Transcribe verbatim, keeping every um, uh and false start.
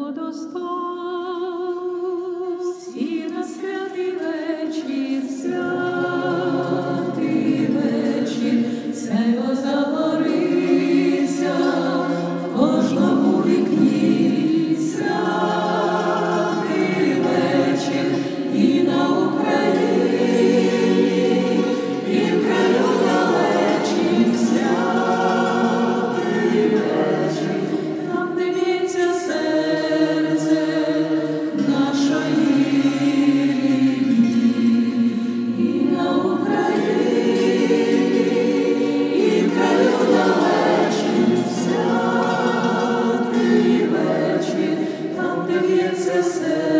водостав, і на святий вечір, святий вечір, сяйво загориться в кожному вікні, святий вечір, і на Україні, і в краю далечім, святий вечір, там, де б'ється серце нашої рідні, і на Україні, і в краю далечім, святий вечір, там, де б'ється серце